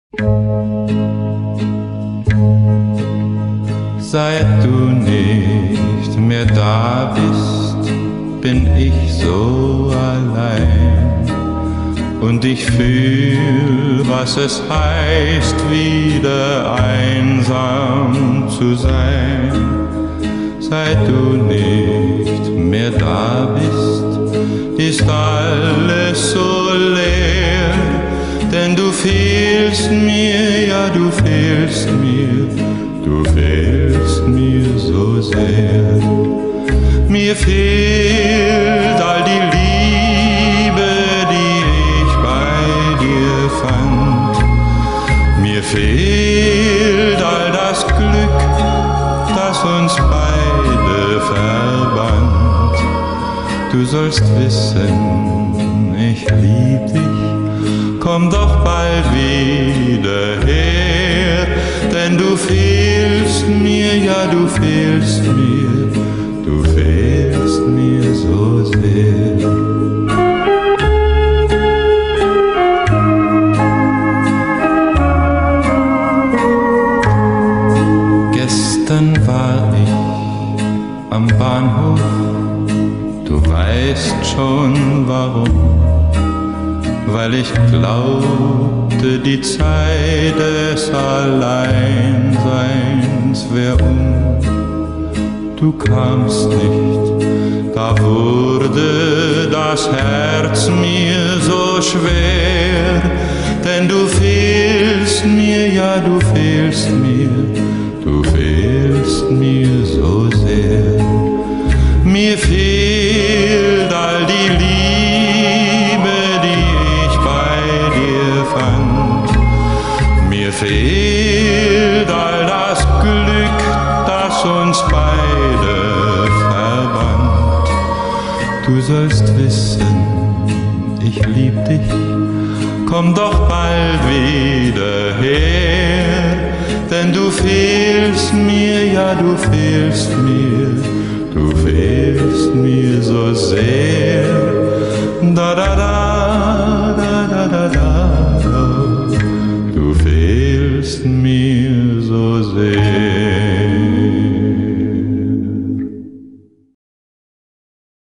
Seit du nicht mehr da bist, bin ich so allein. Und ich fühl, was es heißt, wieder einsam zu sein. Seit du nicht mehr da bist, ist alles so leer. Denn du fehlst mir, ja du fehlst mir, du fehlst mir so sehr. Mir fehlt all die Liebe, die ich bei dir fand. Mir fehlt all das Glück, das uns beide verband. Du sollst wissen, ich lieb dich, komm doch bald wieder her. Denn du fehlst mir, ja du fehlst mir, du fehlst mir so sehr. Gestern war ich am Bahnhof, du weißt schon warum. Weil ich glaubte, die Zeit des Alleinseins wär Du kamst nicht, da wurde das Herz mir so schwer. Denn du fehlst mir, ja du fehlst mir, du fehlst mir so sehr. Mir fehlt all die Liebe, die ich bei dir fand. Mir fehlt all das Glück, das uns beide verband. Du sollst wissen, ich lieb dich, komm doch bald wieder her. Denn du fehlst mir, ja du fehlst mir, du fehlst mir so sehr. Da da da.